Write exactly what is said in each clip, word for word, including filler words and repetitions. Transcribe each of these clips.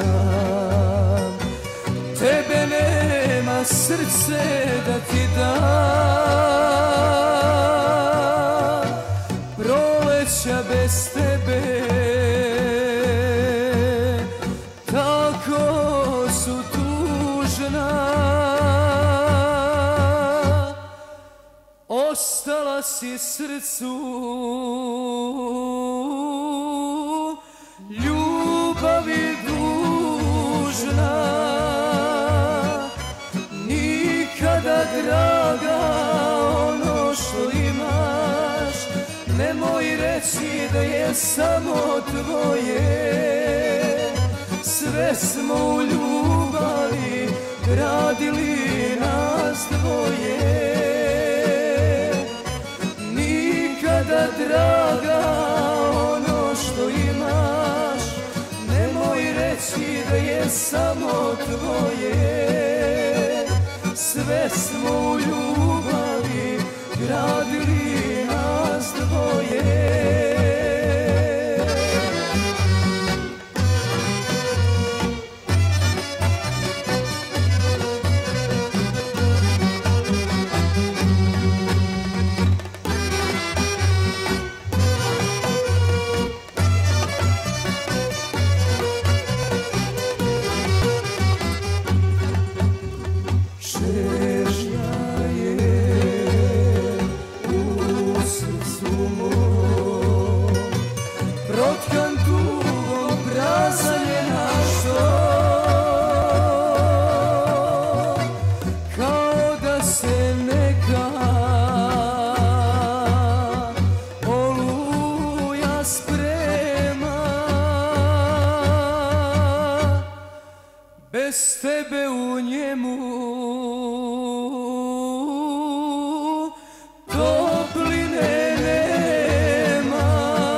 sam. Tebe nema srce da ti dam, proleća bez tebe tako su tužna. Ostala si srcu ljubavi dužna. Nikada, draga, ono što imaš nemoj reći da je samo tvoje. Sve smo u ljubavi gradili nas dvoje. Nikada, draga, ono što imaš nemoj reći da je samo tvoje. Sve smo u ljubavi gradili nas dvoje. Protkan tugom prazan je naš dom, kao da se neka oluja sprema. Bez tebe u njemu topline nema.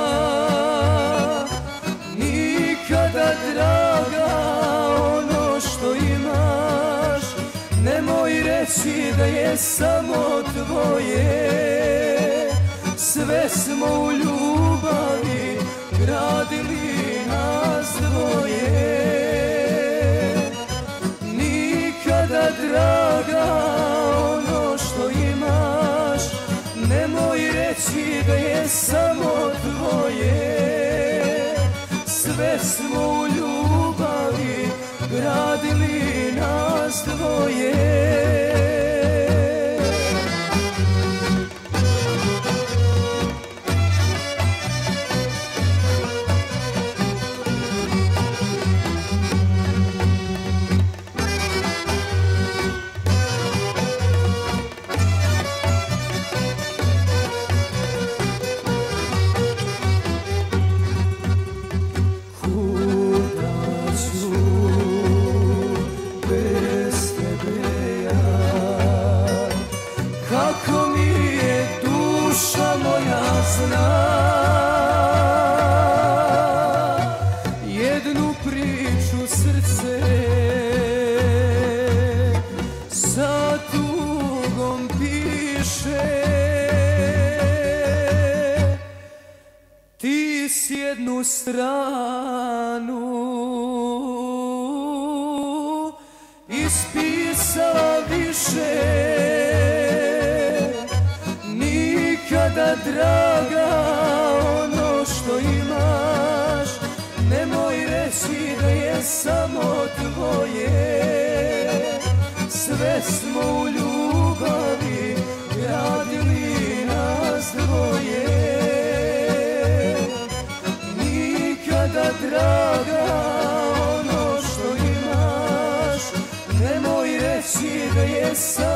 Nikada, draga, ono što imaš nemoj reći da je samo tvoje. Sve smo u ljubavi gradili nas dvoje. Nikada, draga, ono što imaš nemoj reći da je samo tvoje. Sve smo u ljubavi gradili nas dvoje. Kako mi je duša moja zna jednu priču srce sa tugom piše. Ti s jednu stranu ispisala više. Nikada, draga, ono što imaš nemoj reći da je samo tvoje. Sve smo u ljubavi gradili nas dvoje. Nikada, draga, ono što imaš nemoj reći da je samo